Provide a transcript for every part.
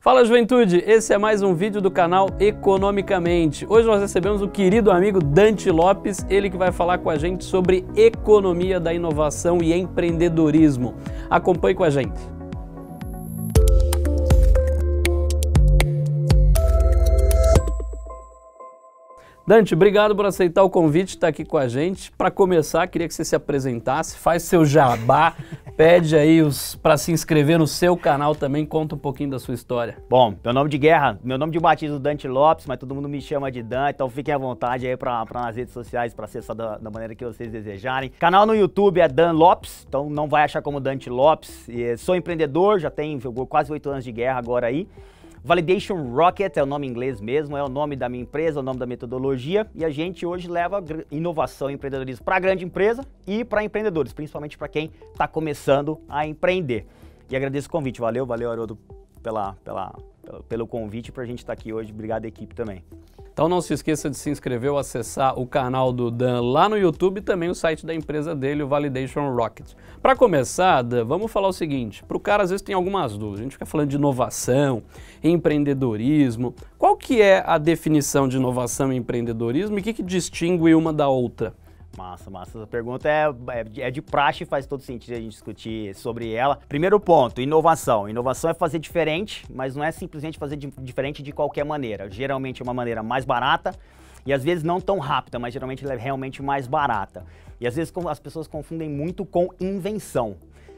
Fala juventude, esse é mais um vídeo do canal Economicamente. Hoje nós recebemos o querido amigo Dante Lopes, ele que vai falar com a gente sobre economia da inovação e empreendedorismo. Acompanhe com a gente. Dante, obrigado por aceitar o convite, estar aqui com a gente. Para começar, queria que você se apresentasse, faz seu jabá, pede aí para se inscrever no seu canal também, conta um pouquinho da sua história. Bom, meu nome de guerra, meu nome de batismo é Dante Lopes, mas todo mundo me chama de Dan, então fiquem à vontade aí nas redes sociais para acessar da maneira que vocês desejarem. Canal no YouTube é Dan Lopes, então não vai achar como Dante Lopes. Sou empreendedor, já tenho quase 8 anos de guerra agora aí. Validation Rocket é o nome em inglês mesmo, é o nome da minha empresa, o nome da metodologia, e a gente hoje leva inovação e empreendedorismo para a grande empresa e para empreendedores, principalmente para quem está começando a empreender. E agradeço o convite, valeu Haroldo pelo convite para a gente estar aqui hoje, obrigado equipe também. Então não se esqueça de se inscrever ou acessar o canal do Dan lá no YouTube e também o site da empresa dele, o Validation Rocket. Para começar, Dan, vamos falar o seguinte, para o cara às vezes tem algumas dúvidas, a gente fica falando de inovação, empreendedorismo, qual que é a definição de inovação e empreendedorismo e o que distingue uma da outra? Massa. Essa pergunta é de praxe, faz todo sentido a gente discutir sobre ela. Primeiro ponto, inovação. Inovação é fazer diferente, mas não é simplesmente fazer diferente de qualquer maneira. Geralmente é uma maneira mais barata e às vezes não tão rápida, mas geralmente ela é realmente mais barata. E às vezes as pessoas confundem muito com invenção.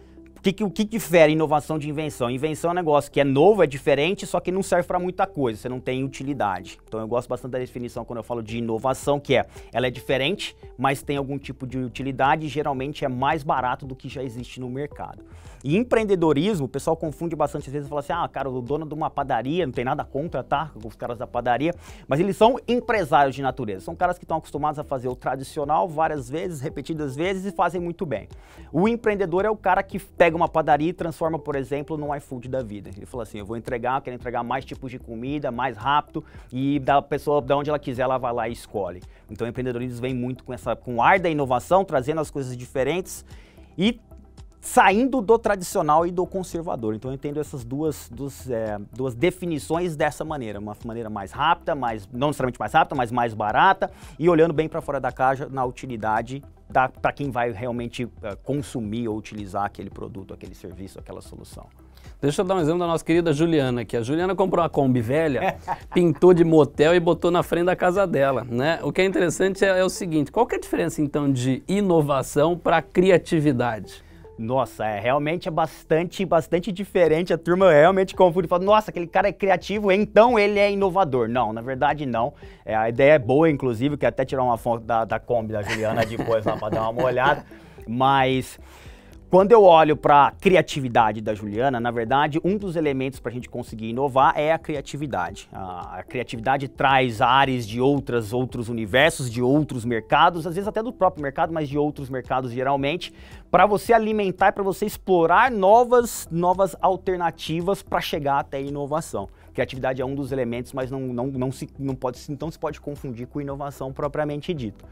O que difere inovação de invenção? Invenção é um negócio que é novo, é diferente, só que não serve para muita coisa, você não tem utilidade. Então eu gosto bastante da definição quando eu falo de inovação, que ela é diferente, mas tem algum tipo de utilidade e geralmente é mais barato do que já existe no mercado. E empreendedorismo, o pessoal confunde bastante, às vezes fala assim, cara, o dono de uma padaria, não tem nada contra, tá? Os caras da padaria, mas eles são empresários de natureza, são caras que estão acostumados a fazer o tradicional várias vezes, repetidas vezes e fazem muito bem. O empreendedor é o cara que pega uma padaria e transforma, por exemplo, num iFood da vida. Ele fala assim, eu quero entregar mais tipos de comida, mais rápido e da pessoa, de onde ela quiser, ela vai lá e escolhe. Então o empreendedorismo vem muito com o ar da inovação, trazendo as coisas diferentes e saindo do tradicional e do conservador. Então eu entendo essas duas definições dessa maneira. Uma maneira mais rápida, não necessariamente mais rápida, mas mais barata e olhando bem para fora da caixa na utilidade para quem vai realmente consumir ou utilizar aquele produto, aquele serviço, aquela solução. Deixa eu dar um exemplo da nossa querida Juliana aqui. A Juliana comprou uma Kombi velha, pintou de motel e botou na frente da casa dela, né? O que é interessante é o seguinte, qual que é a diferença então de inovação para criatividade? Nossa, realmente é bastante diferente, a turma realmente confunde e fala, nossa, aquele cara é criativo, então ele é inovador. Não, na verdade não, a ideia é boa, inclusive, que até tirar uma foto da Kombi da Juliana depois lá para dar uma olhada, mas quando eu olho para a criatividade da Juliana, na verdade, um dos elementos para a gente conseguir inovar é a criatividade. A criatividade traz ares de outros universos, de outros mercados, às vezes até do próprio mercado, mas de outros mercados geralmente, para você alimentar e para você explorar novas alternativas para chegar até a inovação. Criatividade é um dos elementos, mas não se pode confundir com inovação propriamente dito.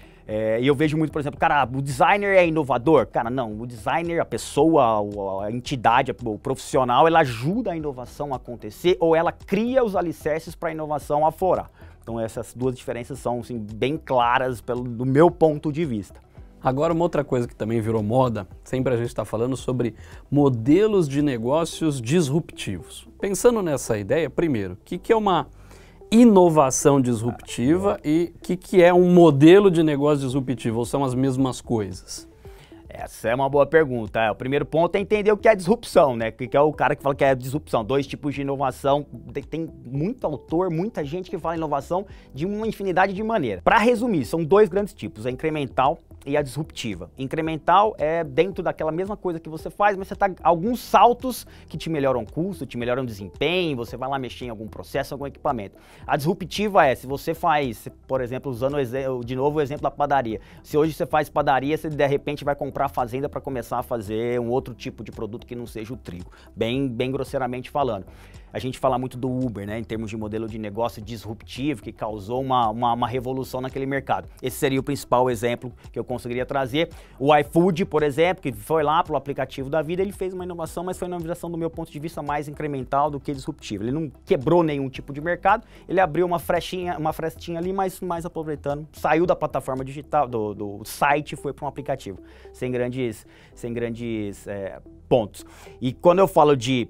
E eu vejo muito, por exemplo, cara, o designer é inovador? Cara, não, o designer, a pessoa, a entidade, o profissional, ela ajuda a inovação a acontecer ou ela cria os alicerces para a inovação aflorar. Então essas duas diferenças são assim, bem claras do meu ponto de vista. Agora uma outra coisa que também virou moda, sempre a gente está falando sobre modelos de negócios disruptivos. Pensando nessa ideia, primeiro, o que é uma inovação disruptiva e o que é um modelo de negócio disruptivo, ou são as mesmas coisas? Essa é uma boa pergunta. O primeiro ponto é entender o que é disrupção, né? Que é o cara que fala que é disrupção. Dois tipos de inovação. Tem muito autor, muita gente que fala inovação de uma infinidade de maneiras. Para resumir, são dois grandes tipos, a incremental e a disruptiva. Incremental é dentro daquela mesma coisa que você faz, mas você tá alguns saltos que te melhoram o custo, te melhoram o desempenho, você vai lá mexer em algum processo, algum equipamento. A disruptiva é, se você faz, por exemplo, usando de novo o exemplo da padaria. Se hoje você faz padaria, você de repente vai comprar fazenda para começar a fazer um outro tipo de produto que não seja o trigo, bem grosseiramente falando. a gente fala muito do Uber, né, em termos de modelo de negócio disruptivo, que causou uma revolução naquele mercado. Esse seria o principal exemplo que eu conseguiria trazer. O iFood, por exemplo, que foi lá pro aplicativo da vida, ele fez uma inovação, mas foi uma inovação do meu ponto de vista mais incremental do que disruptiva. Ele não quebrou nenhum tipo de mercado, ele abriu uma frestinha ali, mas mais aproveitando, saiu da plataforma digital, do site e foi para um aplicativo, sem grandes pontos. E quando eu falo de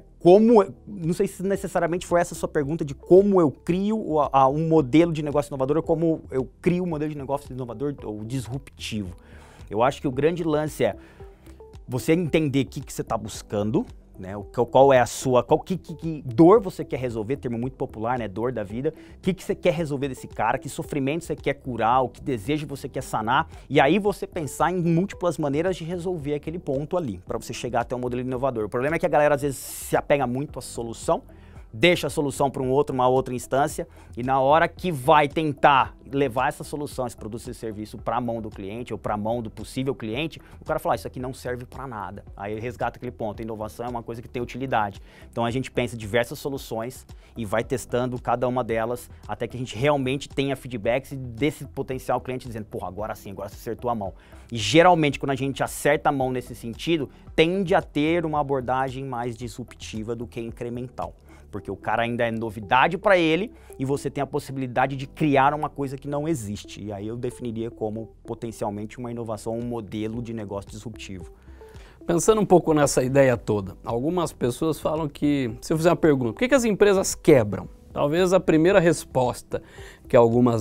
não sei se necessariamente foi essa a sua pergunta de como eu crio um modelo de negócio inovador ou como eu crio um modelo de negócio inovador ou disruptivo. Eu acho que o grande lance é você entender o que você está buscando, né? Qual é a sua, que dor você quer resolver, termo muito popular, né? Dor da vida. O que você quer resolver desse cara, que sofrimento você quer curar, o que desejo você quer sanar. E aí você pensar em múltiplas maneiras de resolver aquele ponto ali, para você chegar até um modelo inovador. O problema é que a galera às vezes se apega muito à solução, deixa a solução para uma outra instância, e na hora que vai tentar levar essa solução, esse produto, esse serviço para a mão do cliente ou para a mão do possível cliente, o cara fala, isso aqui não serve para nada. Aí resgata aquele ponto, a inovação é uma coisa que tem utilidade. Então a gente pensa em diversas soluções e vai testando cada uma delas até que a gente realmente tenha feedbacks desse potencial cliente dizendo, porra, agora sim, agora você acertou a mão. E geralmente quando a gente acerta a mão nesse sentido, tende a ter uma abordagem mais disruptiva do que incremental. Porque o cara ainda é novidade para ele e você tem a possibilidade de criar uma coisa que não existe. E aí eu definiria como potencialmente uma inovação, um modelo de negócio disruptivo. Pensando um pouco nessa ideia toda, algumas pessoas falam que, se eu fizer uma pergunta, por que as empresas quebram? Talvez a primeira resposta que algumas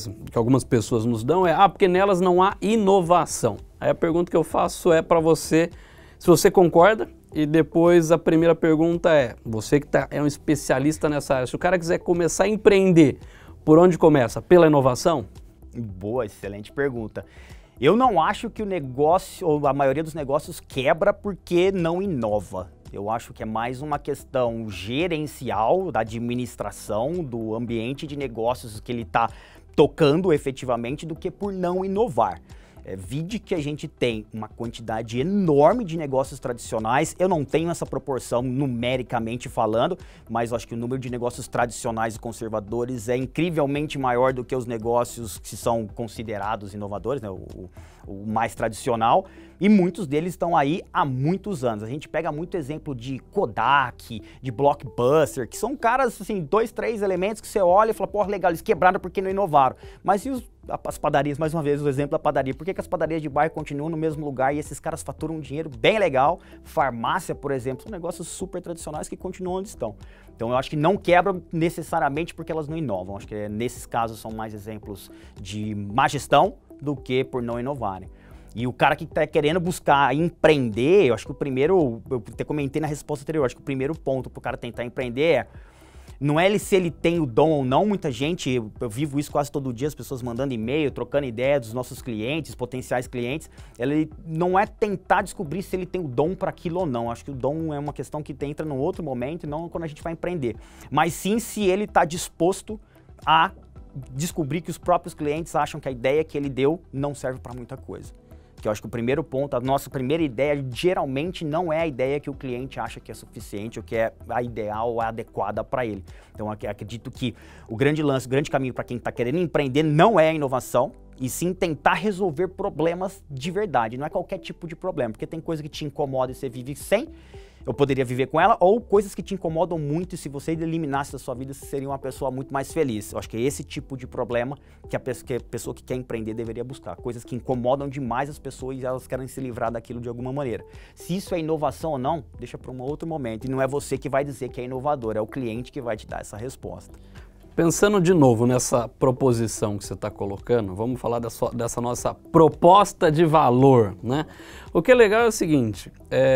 pessoas nos dão é, porque nelas não há inovação. Aí a pergunta que eu faço é para você, se você concorda. E depois a primeira pergunta é, você que é um especialista nessa área, se o cara quiser começar a empreender, por onde começa? Pela inovação? Boa, excelente pergunta. Eu não acho que o negócio, ou a maioria dos negócios quebra porque não inova. Eu acho que é mais uma questão gerencial, da administração, do ambiente de negócios que ele está tocando efetivamente, do que por não inovar. Vide que a gente tem uma quantidade enorme de negócios tradicionais. Eu não tenho essa proporção numericamente falando, mas eu acho que o número de negócios tradicionais e conservadores é incrivelmente maior do que os negócios que são considerados inovadores, né? O mais tradicional, e muitos deles estão aí há muitos anos. A gente pega muito exemplo de Kodak, de Blockbuster, que são caras, assim, 2, 3 elementos que você olha e fala, porra, legal, eles quebraram porque não inovaram. Mas e as padarias, mais uma vez, o exemplo da padaria. Por que as padarias de bairro continuam no mesmo lugar e esses caras faturam um dinheiro bem legal? Farmácia, por exemplo, são negócios super tradicionais que continuam onde estão. Então eu acho que não quebram necessariamente porque elas não inovam. Acho que nesses casos são mais exemplos de má gestão do que por não inovarem. E o cara que está querendo buscar empreender, eu acho que o primeiro, eu até comentei na resposta anterior, acho que o primeiro ponto para o cara tentar empreender não é se ele tem o dom ou não. Muita gente, eu vivo isso quase todo dia, as pessoas mandando e-mail, trocando ideia dos nossos clientes, potenciais clientes. Ele não é tentar descobrir se ele tem o dom para aquilo ou não. Acho que o dom é uma questão que entra num outro momento e não quando a gente vai empreender. Mas sim se ele está disposto a descobrir que os próprios clientes acham que a ideia que ele deu não serve para muita coisa. Que eu acho que o primeiro ponto, a nossa primeira ideia geralmente não é a ideia que o cliente acha que é suficiente ou que é a ideal ou a adequada para ele. Então acredito que o grande lance, o grande caminho para quem está querendo empreender não é a inovação, e sim tentar resolver problemas de verdade. Não é qualquer tipo de problema, porque tem coisa que te incomoda e você vive sem, eu poderia viver com ela, ou coisas que te incomodam muito e se você eliminasse da sua vida, você seria uma pessoa muito mais feliz. Eu acho que é esse tipo de problema que a pessoa que quer empreender deveria buscar. Coisas que incomodam demais as pessoas e elas querem se livrar daquilo de alguma maneira. Se isso é inovação ou não, deixa para um outro momento. E não é você que vai dizer que é inovador, é o cliente que vai te dar essa resposta. Pensando de novo nessa proposição que você está colocando, vamos falar dessa nossa proposta de valor, né? O que é legal é o seguinte,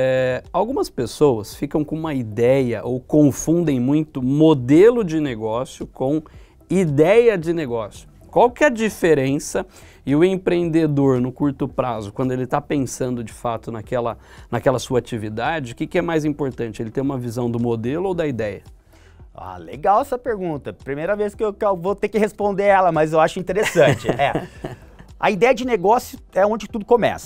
algumas pessoas ficam com uma ideia ou confundem muito modelo de negócio com ideia de negócio. Qual que é a diferença e o empreendedor no curto prazo, quando ele está pensando de fato naquela sua atividade, o que é mais importante, ele ter uma visão do modelo ou da ideia? Ah, legal essa pergunta. Primeira vez que eu vou ter que responder ela, mas eu acho interessante. A ideia de negócio é onde tudo começa.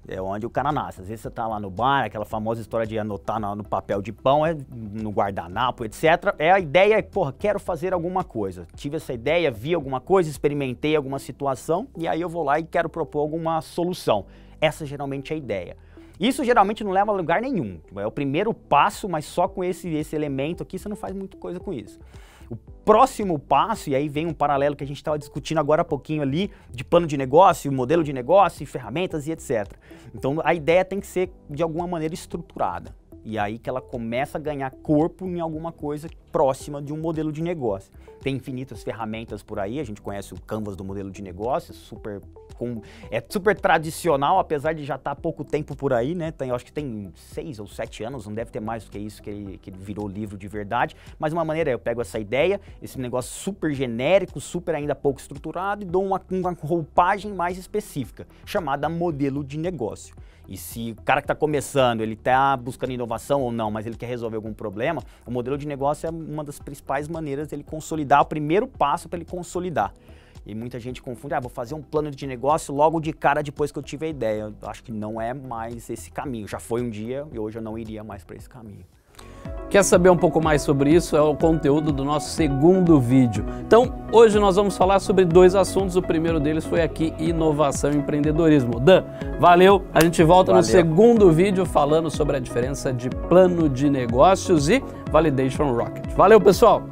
É onde o cara nasce. Às vezes você tá lá no bar, aquela famosa história de anotar no papel de pão, no guardanapo, etc. A ideia é, porra, quero fazer alguma coisa. Tive essa ideia, vi alguma coisa, experimentei alguma situação e aí eu vou lá e quero propor alguma solução. Essa geralmente é a ideia. Isso geralmente não leva a lugar nenhum. É o primeiro passo, mas só com esse elemento aqui você não faz muita coisa com isso. O próximo passo, e aí vem um paralelo que a gente estava discutindo agora há pouquinho ali, de plano de negócio, modelo de negócio, ferramentas e etc. Então a ideia tem que ser de alguma maneira estruturada. E aí que ela começa a ganhar corpo em alguma coisa próxima de um modelo de negócio. Tem infinitas ferramentas por aí, a gente conhece o Canvas do modelo de negócio, é super tradicional, apesar de já estar há pouco tempo por aí, né? Eu acho que tem 6 ou 7 anos, não deve ter mais do que isso que ele virou livro de verdade. Mas uma maneira é, eu pego essa ideia, esse negócio super genérico, super ainda pouco estruturado e dou uma roupagem mais específica, chamada modelo de negócio. E se o cara que está começando, ele está buscando inovação ou não, mas ele quer resolver algum problema, o modelo de negócio é uma das principais maneiras dele consolidar, o primeiro passo para ele consolidar. E muita gente confunde, vou fazer um plano de negócio logo de cara depois que eu tive a ideia. Eu acho que não é mais esse caminho. Já foi um dia e hoje eu não iria mais para esse caminho. Quer saber um pouco mais sobre isso? É o conteúdo do nosso segundo vídeo. Então, hoje nós vamos falar sobre 2 assuntos. O primeiro deles foi aqui, inovação e empreendedorismo. Dan, valeu! A gente volta no segundo vídeo falando sobre a diferença de plano de negócios e Validation Rocket. Valeu, pessoal!